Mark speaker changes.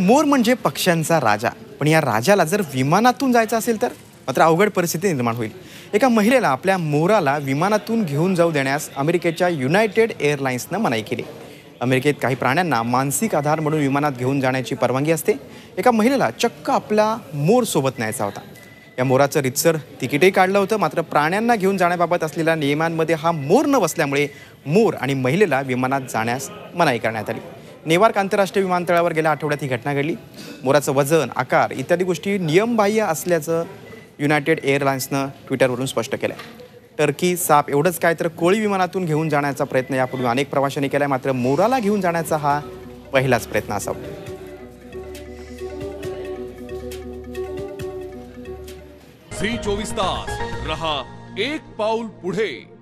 Speaker 1: मोर म्हणजे पक्ष्यांचा राजा, पण या राजाला जर विमानातून जायचं असेल तर मात्र अवघड परिस्थिती निर्माण होईल. एका महिलेला आपल्या मोराला विमानातून घेऊन जाऊ देण्यास अमेरिकेच्या युनायटेड एअरलाइन्सनं मनाई केली. अमेरिकेत काही प्राण्यांना मानसिक आधार म्हणून विमानात घेऊन जाण्याची परवानगी असते. एका महिलेला चक्क आपला मोर सोबत न्यायचा होता. या मोराचं रितसर तिकीटही काढलं होतं, मात्र प्राण्यांना घेऊन जाण्याबाबत असलेल्या नियमांमध्ये हा मोर न बसल्यामुळे मोर आणि महिलेला विमानात जाण्यास मनाई करण्यात आली. नेवार्क आंतरराष्ट्रीय विमानतळावर गेल्या आठवड्यात ही घटना घडली. मोराचं वजन, आकार इत्यादी गोष्टी नियमबाह्य असल्याचं युनायटेड एअरलाइन्सनं ट्विटरवरून स्पष्ट केलं. टर्की, साप एवढंच काय तर कोळी विमानातून घेऊन जाण्याचा प्रयत्न यापूर्वी अनेक प्रवाशांनी केला, मात्र मोराला घेऊन जाण्याचा हा पहिलाच प्रयत्न असावा.
Speaker 2: झी 24 तास रहा एक पाऊल पुढे.